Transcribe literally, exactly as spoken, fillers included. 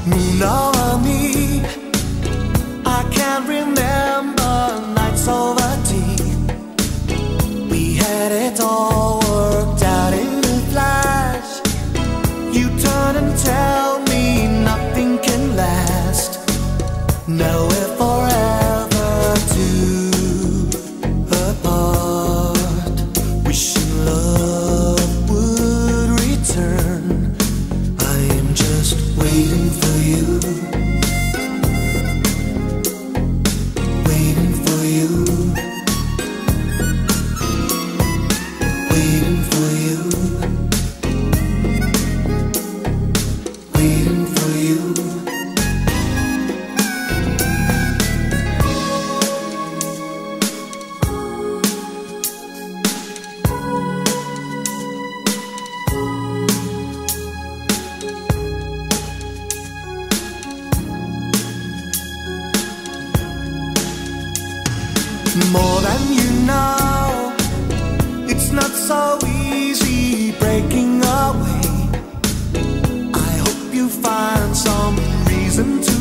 Moon over me, I can't remember nights over tea. We had it all worked out in a flash. You turn and tell me nothing can last. Now we're forever two apart. Wishing love would return. I am just waiting for you. Waiting for you. Waiting for you. Waiting for you. More than you know, it's not so easy breaking away. I hope you find some reason to